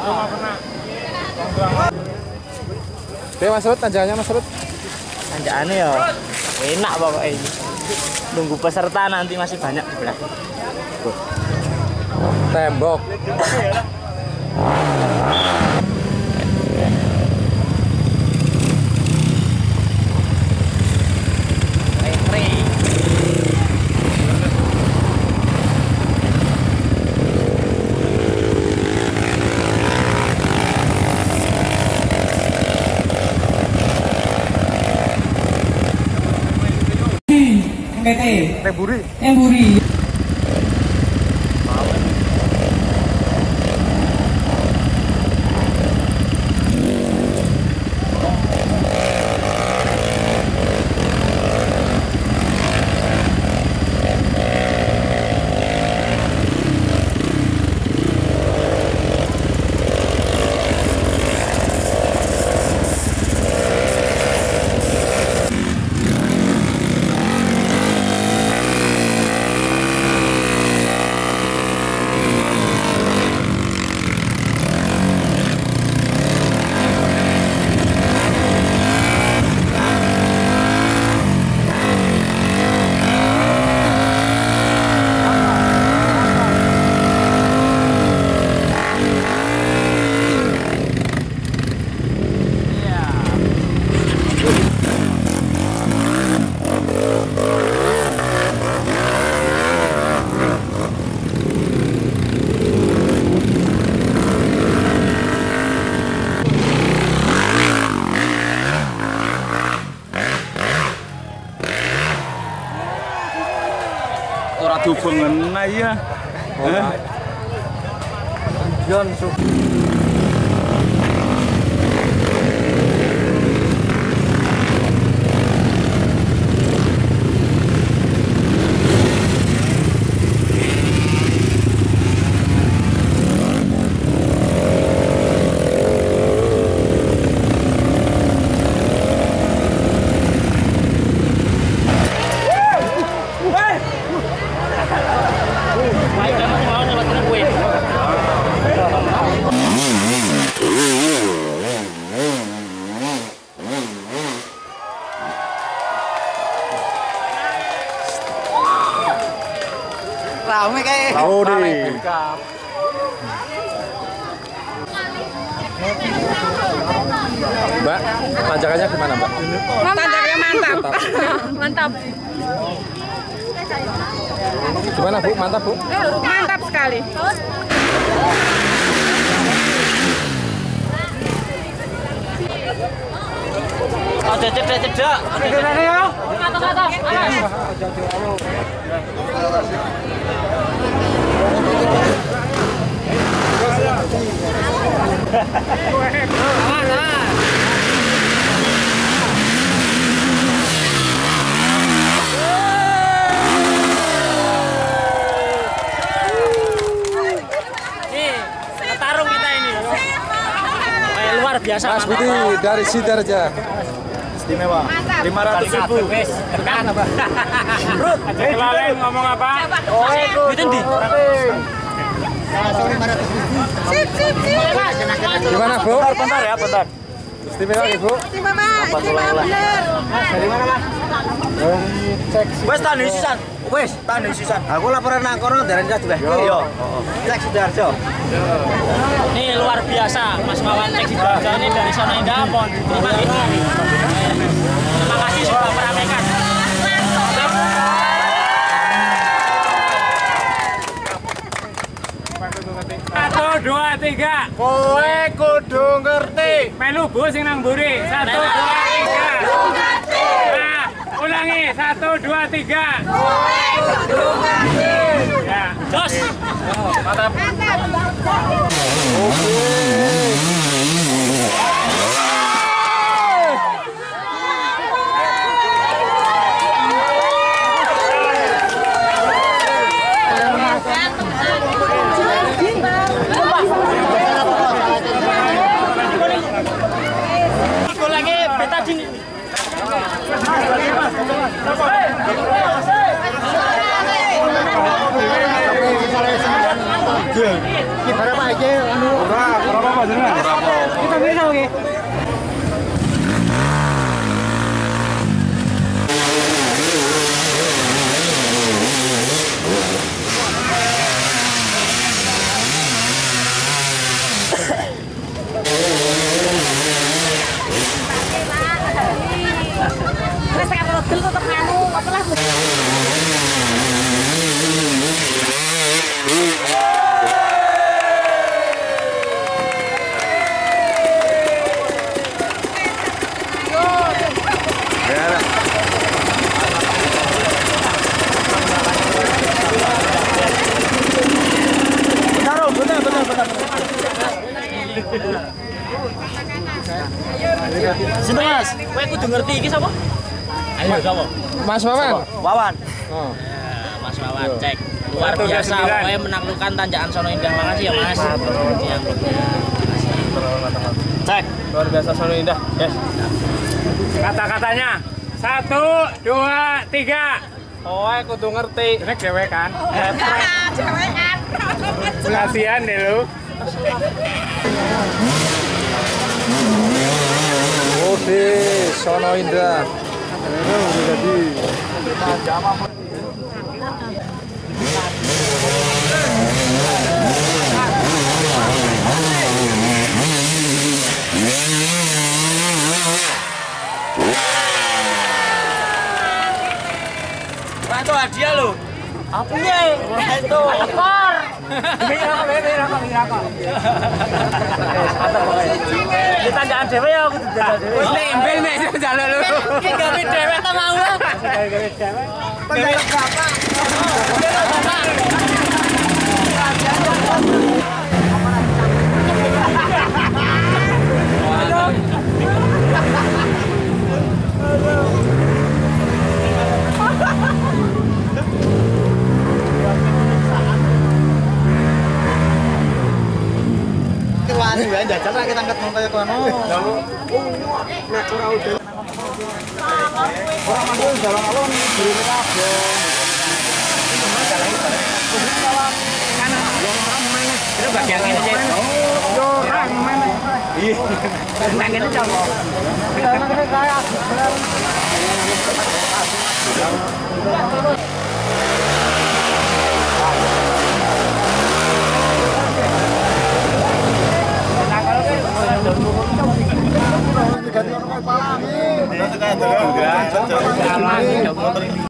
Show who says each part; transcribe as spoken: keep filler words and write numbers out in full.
Speaker 1: Oke Mas Rut, tanjakannya Mas Rut.
Speaker 2: Tanjakannya ya enak pokoknya ini. Nunggu peserta nanti masih banyak di belakang.
Speaker 1: Tembok. Teh buri.
Speaker 3: Teh buri.
Speaker 4: Ora dubengen ya. Heh.
Speaker 1: Jon
Speaker 2: Rame kayak.
Speaker 1: tahu deh. Mbak, tanjakannya gimana Mbak?
Speaker 3: Tanjakannya mantap.
Speaker 5: Mantap.
Speaker 1: Gimana Bu? Mantap Bu?
Speaker 3: Mantap sekali.
Speaker 2: Oh, cedek-cedek.
Speaker 3: Cedek ya.
Speaker 5: Atas atas.
Speaker 2: Tarung kita ini. Kayak luar biasa.
Speaker 1: Mas Budi dari Sidarja.
Speaker 4: Istimewa. lima ratus ribu.
Speaker 2: Tekan apa?
Speaker 4: Rut, Laleng ngomong apa?
Speaker 2: Oh, itu di.
Speaker 3: Sip sip sip.
Speaker 1: Gimana Bu?
Speaker 4: Bentar ya, bentar.
Speaker 1: Istimewa Ibu.
Speaker 3: Istimewa, istimewa bener.
Speaker 4: Dari mana Mas?
Speaker 1: Cek
Speaker 2: Wes tani sisan. Wes tani sisan. Aku laporan nang kono darane juga. Yo. Cek Sidoarjo. Ini luar biasa Mas Mawan cek Sidoarjo ini dari Sono Indah Pon. Terima kasih. Terima kasih sudah meramaikan.
Speaker 4: Satu, dua, tiga.
Speaker 1: kowe kudu ngerti.
Speaker 4: Melu Bu sing nang mburi. Satu, dua, tiga. Nah, ulangi. Satu, dua, tiga. Ya,
Speaker 2: Jos.
Speaker 4: mantap.
Speaker 2: Lagi beta dini.
Speaker 1: Gimana Pak aja anu? Ora, ora apa
Speaker 2: Sinten Mas? Kowe kudu ngerti iki sapa? Ayo sapa?
Speaker 1: Mas Wawan.
Speaker 2: Wawan.
Speaker 1: Oh.
Speaker 2: Ya, Mas Wawan cek. Luar biasa pokoknya menaklukkan Tanjakan Sono Indah. Makasih ya Mas. Yang cek.
Speaker 1: Luar biasa Sono Indah. Yes.
Speaker 4: Kata-katanya. Satu, dua, tiga.
Speaker 1: Oh, kudu ngerti.
Speaker 4: Ini dewe kan? Kasihan deh lu.
Speaker 1: Oke, Sono Indah. Jadi
Speaker 2: Wah, itu hadiah lo. Apa ya? Wah, itu. Ekor. Ini rokok, ini rokok, ini rokok. Di Tanjakan dewe ya aku dijajal dewe.
Speaker 4: Wis nembel nek jalan lu.
Speaker 2: Ki gawe dewe ta mau. Gawe dewe. Penjaluk bapak.
Speaker 6: Wani wae jajal ra kita angkat montoyo kono. Nek ora udan. Ora mantul jalan alon burine kabeh.
Speaker 4: Itu bagian ini aja.
Speaker 6: Yo orang mana?
Speaker 4: Iya. Nang ini coba.
Speaker 6: Kene kaya. Ganti ono kaya palane.